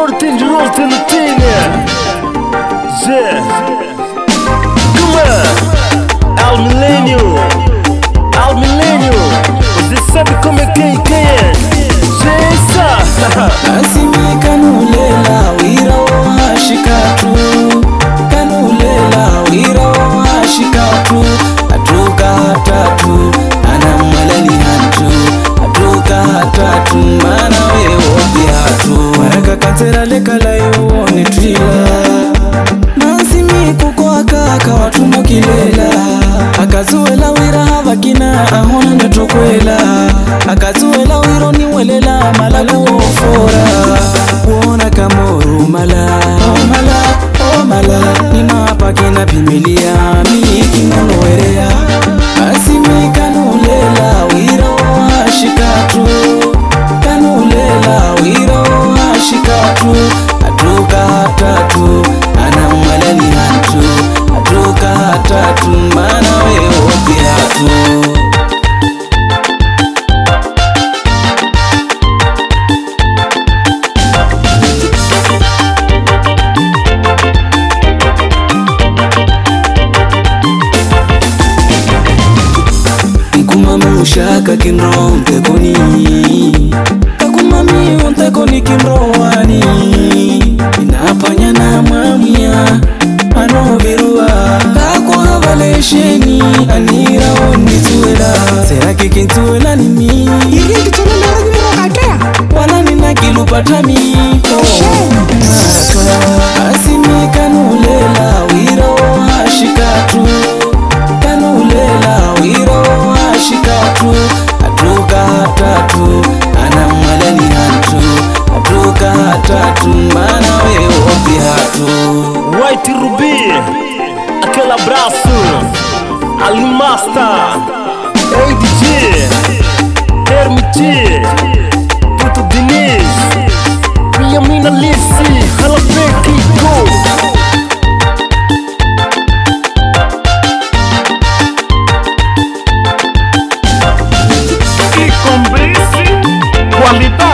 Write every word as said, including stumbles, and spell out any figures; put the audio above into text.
Martin Rostin Tina. Yeah. Come on. Al Millennium. Al Millennium. Você sabe como é que é? Jessa. Asimi kanulela wira wa shikatu. Kanulela wira wa shikatu. Atuka hatatu anamalani hantu. Atuka hatatu mana wewo bihatu. Maraka katera lekala yo ni trila. Nasimi kukwa kaka watu mokilela. Akazuela wira havakina ahona netokwela. Akazuela wiro ni welela malalu ofora. Wona kamoru mala oh mala oh mala. Ni mapa kina pimilia mi kimono werea. Asimi kanulela wiro wa shikatu. Kanulela wiro wa shikatu. Atuka hatatu anamalani hantu. Atuka hatatu mana wewo bihatu. Mushaka kinro mtekoni Kakumami untekoni kinro wani Inapanya na mamia Ano virua Kako havalesheni Anira onituela Seraki kintuela ni mi Iri kituna mera gimero katea Wala nina kilupatami Asimi kanulela wiro wa shikatu. Kanulela wiro wa shikatu. Atuka hatatu anamalani hantu. Atuka hatatu mana wewo bihatu. White Ruby. Aquele abraço. Ali Master. A D J. Hermiti. Puto Diniz. Minha mina Lissi. Ela vem Kiko. Qualidade.